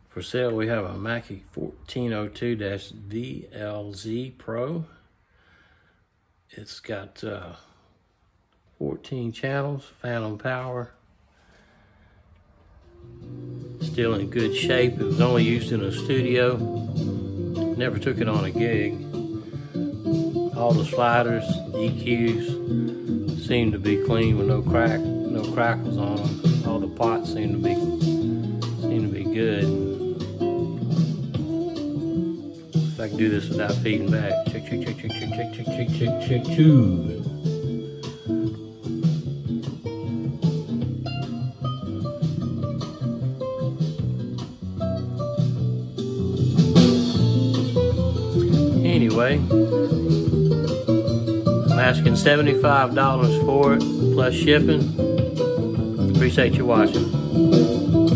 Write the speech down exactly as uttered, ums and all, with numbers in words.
For sale, we have a Mackie fourteen oh two V L Z Pro. It's got uh, fourteen channels, phantom power. Still in good shape. It was only used in a studio. Never took it on a gig. All the sliders, E Qs seem to be clean with no crack, no crackles on them. All the pots seem to be seem to be good. I can do this without feeding back. Check, check, check, check, check, check, check, check, check, check, check. Anyway, I'm asking seventy-five dollars for it plus shipping. Appreciate you watching.